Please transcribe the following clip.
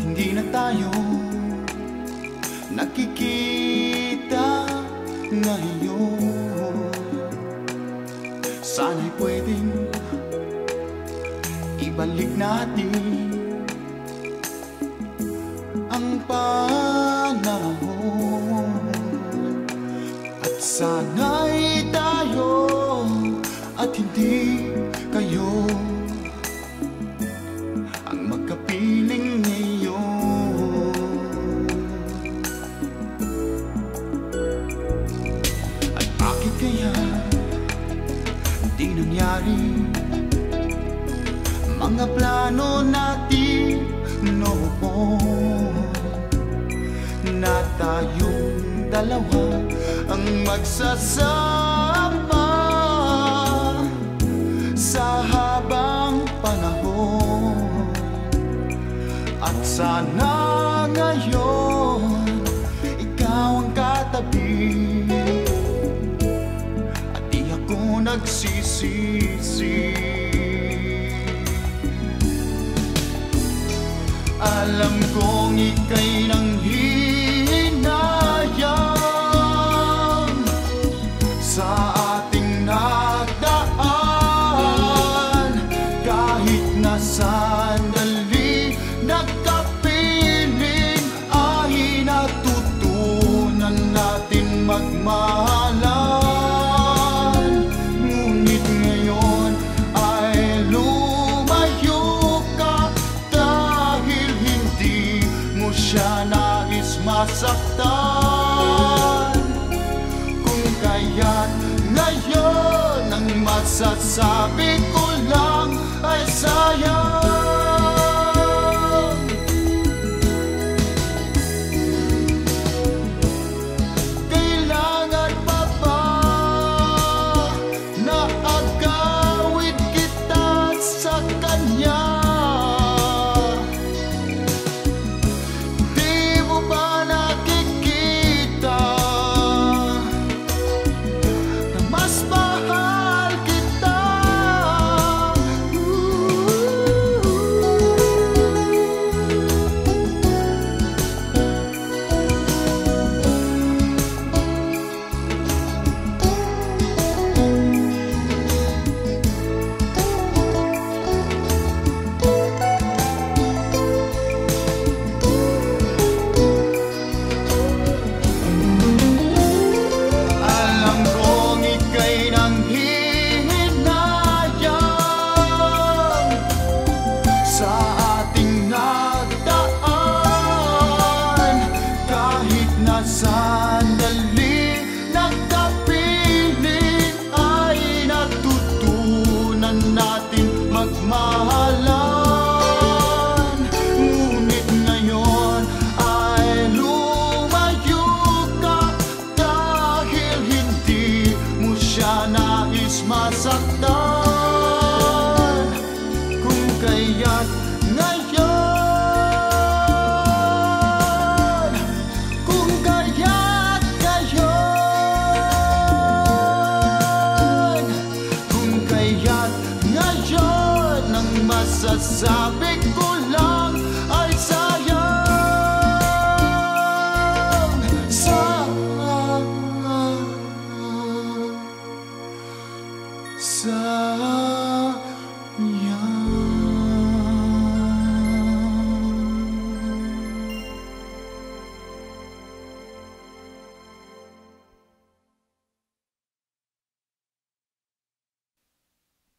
hindi na tayo nakikita ngayon. Sana'y pwedeng ibalik natin ang panahon, at sana'y tayo at hindi kayo ang magkapiling ngayon. At bakit kaya di nangyari mga plano natin noon, na tayong dalawa ang magsasama sa habang panahon. At sana ngayon ikaw ang katabi at di ako nagsisisi. Alam kong ika'y nanghihinayang sa ating nagdaan, kahit na sandali nagkapiling ay natutunan natin magmahalan. Ngunit ngayon ay lumayo ka dahil hindi mo siya nais masaktan. Kung kaya't ngayon ang masasabi ko lang ay sayang. Kailangan pa ba na agawin kita sa kanya? Di mo ba nakikita na mas mahal kita? Alam kong ika'y nanghihinayang sa ating nagdaan, kahit na sandali nagkapiling ay natutunan natin magmahalan. Ngunit ngayon ay lumayo ka dahil hindi mo siya nais masaktan. Kung kaya't ngayon, kung kaya't ngayon, kung kaya't ngayon ang masasabi ko